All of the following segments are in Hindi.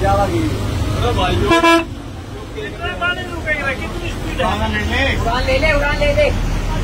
उड़ान ले ले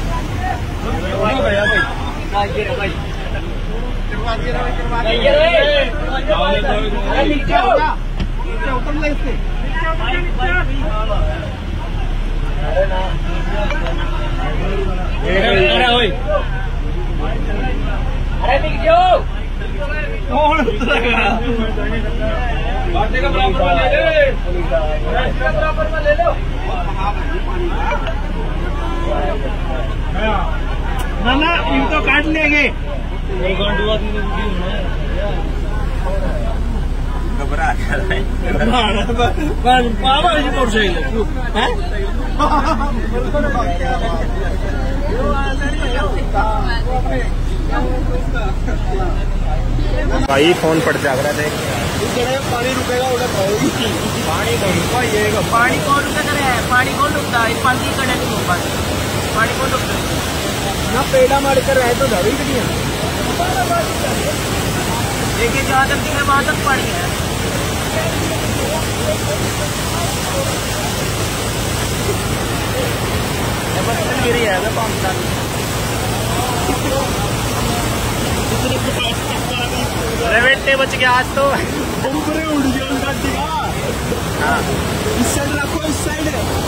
बराबर में ले लो ना इनको काट लेंगे घबरा भाई फोन पड़ जाएगा देख पानी रुकेगा उधर पानी कौन रुका ये पानी कौन रुका है पानी कौन रुकता है पानी की कड़े नहीं हो पाती पानी कौन रुकता है ना पेड़ा मार कर रहे तो धरी भी नहीं देखिए जहाँ तक दिखे वहाँ तक पानी है गिरी है रेवेंटे बच गया आज तो उड़ गया उनका हाँ इस साइड रखो इस साइड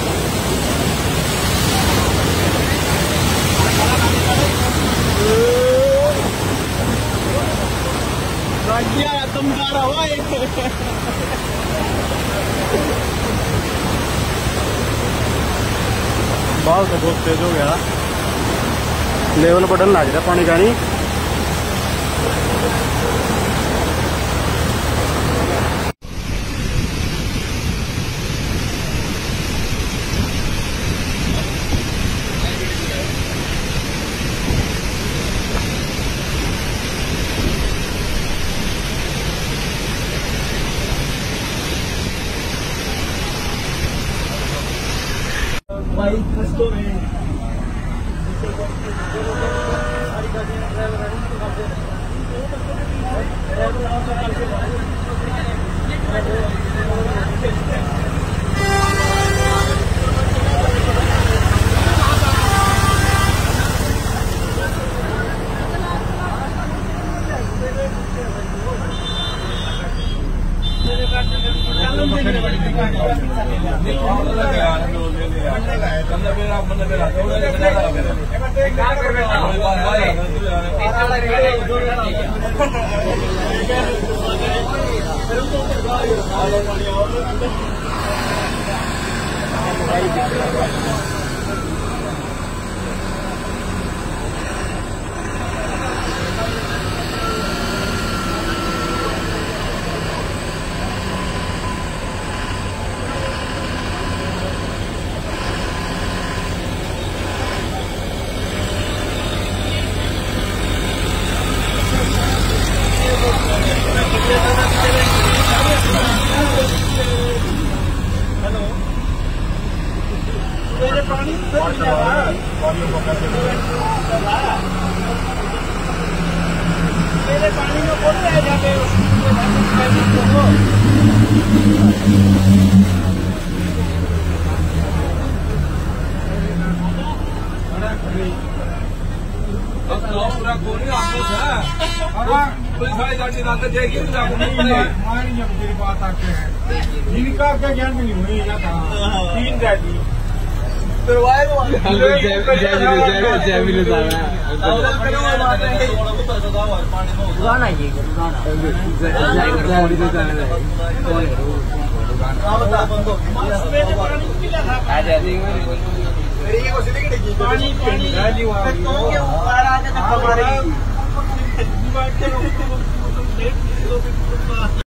तुम जा रहा हो एक बाल तो बहुत तेज हो गया लेवल बढ़न लग रहा पानी का नहीं भाई कष्टों में मेरे पानी में कौन रह जाते पूरा गोली आपको है पुलिस वाले गाड़ी लाते जाएगी मेरी बात आके है इनका क्या ज्ञान नहीं हुई तीन जाएगी पानी